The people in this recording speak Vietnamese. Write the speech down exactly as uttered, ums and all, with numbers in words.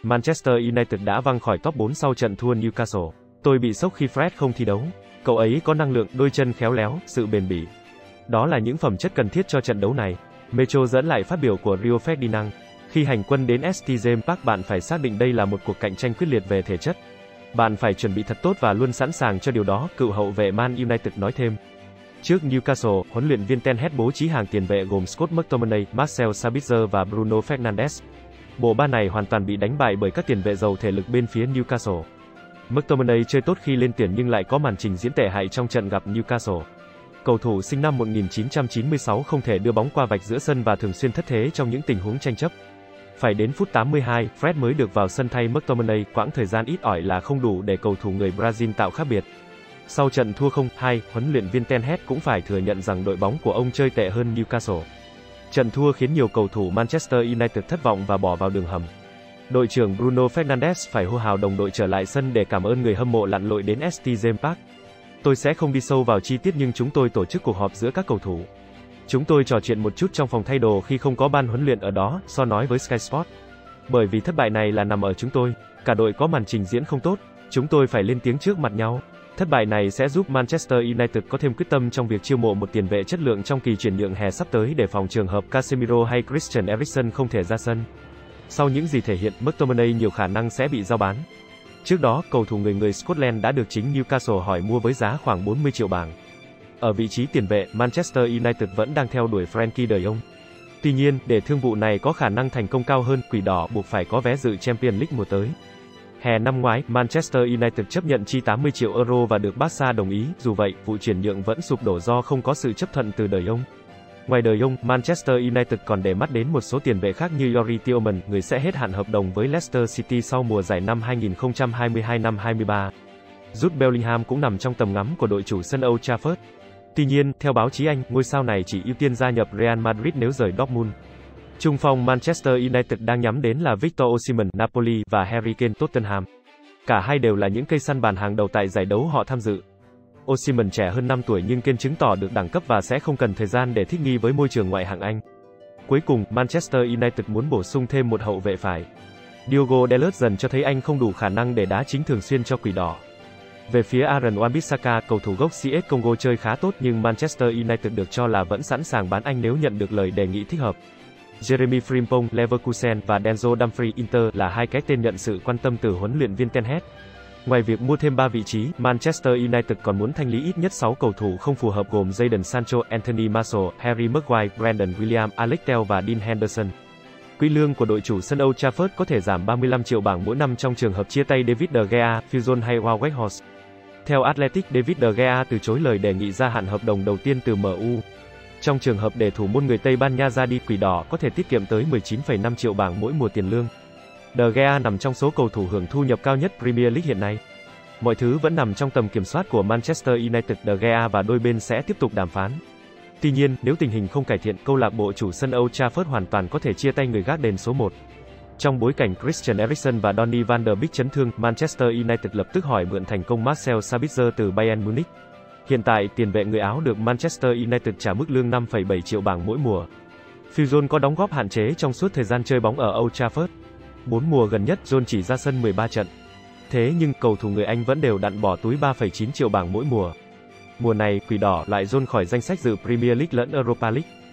Manchester United đã văng khỏi top bốn sau trận thua Newcastle. Tôi bị sốc khi Fred không thi đấu. Cậu ấy có năng lượng, đôi chân khéo léo, sự bền bỉ. Đó là những phẩm chất cần thiết cho trận đấu này. Metro dẫn lại phát biểu của Rio Ferdinand. Khi hành quân đến ét tê James Park, bạn phải xác định đây là một cuộc cạnh tranh quyết liệt về thể chất. Bạn phải chuẩn bị thật tốt và luôn sẵn sàng cho điều đó, cựu hậu vệ Man United nói thêm. Trước Newcastle, huấn luyện viên Ten Hag bố trí hàng tiền vệ gồm Scott McTominay, Marcel Sabitzer và Bruno Fernandes. Bộ ba này hoàn toàn bị đánh bại bởi các tiền vệ giàu thể lực bên phía Newcastle. McTominay chơi tốt khi lên tiền nhưng lại có màn trình diễn tệ hại trong trận gặp Newcastle. Cầu thủ sinh năm một nghìn chín trăm chín mươi sáu không thể đưa bóng qua vạch giữa sân và thường xuyên thất thế trong những tình huống tranh chấp. Phải đến phút tám mươi hai, Fred mới được vào sân thay McTominay, quãng thời gian ít ỏi là không đủ để cầu thủ người Brazil tạo khác biệt. Sau trận thua không hai, huấn luyện viên Ten Hag cũng phải thừa nhận rằng đội bóng của ông chơi tệ hơn Newcastle. Trận thua khiến nhiều cầu thủ Manchester United thất vọng và bỏ vào đường hầm. Đội trưởng Bruno Fernandes phải hô hào đồng đội trở lại sân để cảm ơn người hâm mộ lặn lội đến ét tê James Park. Tôi sẽ không đi sâu vào chi tiết nhưng chúng tôi tổ chức cuộc họp giữa các cầu thủ. Chúng tôi trò chuyện một chút trong phòng thay đồ khi không có ban huấn luyện ở đó, So nói với Sky Sports. Bởi vì thất bại này là nằm ở chúng tôi, cả đội có màn trình diễn không tốt, chúng tôi phải lên tiếng trước mặt nhau. Thất bại này sẽ giúp Manchester United có thêm quyết tâm trong việc chiêu mộ một tiền vệ chất lượng trong kỳ chuyển nhượng hè sắp tới để phòng trường hợp Casemiro hay Christian Eriksen không thể ra sân. Sau những gì thể hiện, McTominay nhiều khả năng sẽ bị giao bán. Trước đó, cầu thủ người người Scotland đã được chính Newcastle hỏi mua với giá khoảng bốn mươi triệu bảng. Ở vị trí tiền vệ, Manchester United vẫn đang theo đuổi Frenkie de Jong. Tuy nhiên, để thương vụ này có khả năng thành công cao hơn, Quỷ Đỏ buộc phải có vé dự Champions League mùa tới. Hè năm ngoái, Manchester United chấp nhận chi tám mươi triệu euro và được Barca đồng ý, dù vậy, vụ chuyển nhượng vẫn sụp đổ do không có sự chấp thuận từ de Jong. Ngoài de Jong, Manchester United còn để mắt đến một số tiền vệ khác như Youri Tielemans, người sẽ hết hạn hợp đồng với Leicester City sau mùa giải năm hai nghìn không trăm hai mươi hai năm hai mươi ba. Jude Bellingham cũng nằm trong tầm ngắm của đội chủ sân Old Trafford. Tuy nhiên, theo báo chí Anh, ngôi sao này chỉ ưu tiên gia nhập Real Madrid nếu rời Dortmund. Trung phong Manchester United đang nhắm đến là Victor Osimhen, Napoli và Harry Kane, Tottenham. Cả hai đều là những cây săn bàn hàng đầu tại giải đấu họ tham dự. Osimhen trẻ hơn năm tuổi nhưng Kane chứng tỏ được đẳng cấp và sẽ không cần thời gian để thích nghi với môi trường ngoại hạng Anh. Cuối cùng, Manchester United muốn bổ sung thêm một hậu vệ phải. Diogo Dalot dần cho thấy anh không đủ khả năng để đá chính thường xuyên cho Quỷ Đỏ. Về phía Aaron Wan-Bissaka, cầu thủ gốc xê ét Congo chơi khá tốt nhưng Manchester United được cho là vẫn sẵn sàng bán anh nếu nhận được lời đề nghị thích hợp. Jeremy Frimpong, Leverkusen và Denzel Dumfries, Inter là hai cái tên nhận sự quan tâm từ huấn luyện viên Ten Hag. Ngoài việc mua thêm ba vị trí, Manchester United còn muốn thanh lý ít nhất sáu cầu thủ không phù hợp gồm Jadon Sancho, Anthony Martial, Harry Maguire, Brandon Williams, Alex Telles và Dean Henderson. Quỹ lương của đội chủ sân Old Trafford có thể giảm ba mươi lăm triệu bảng mỗi năm trong trường hợp chia tay David De Gea, Fusion hay Wout Weghorst. Theo Athletic, David De Gea từ chối lời đề nghị gia hạn hợp đồng đầu tiên từ em u. Trong trường hợp để thủ môn người Tây Ban Nha ra đi, Quỷ Đỏ có thể tiết kiệm tới mười chín phẩy năm triệu bảng mỗi mùa tiền lương. De Gea nằm trong số cầu thủ hưởng thu nhập cao nhất Premier League hiện nay. Mọi thứ vẫn nằm trong tầm kiểm soát của Manchester United, De Gea và đôi bên sẽ tiếp tục đàm phán. Tuy nhiên, nếu tình hình không cải thiện, câu lạc bộ chủ sân Old Trafford hoàn toàn có thể chia tay người gác đền số một. Trong bối cảnh Christian Eriksen và Donny van der Beek chấn thương, Manchester United lập tức hỏi mượn thành công Marcel Sabitzer từ Bayern Munich. Hiện tại, tiền vệ người Áo được Manchester United trả mức lương năm phẩy bảy triệu bảng mỗi mùa. Fusion có đóng góp hạn chế trong suốt thời gian chơi bóng ở Old Trafford. bốn mùa gần nhất, John chỉ ra sân mười ba trận. Thế nhưng, cầu thủ người Anh vẫn đều đặn bỏ túi ba phẩy chín triệu bảng mỗi mùa. Mùa này, Quỷ Đỏ lại John khỏi danh sách dự Premier League lẫn Europa League.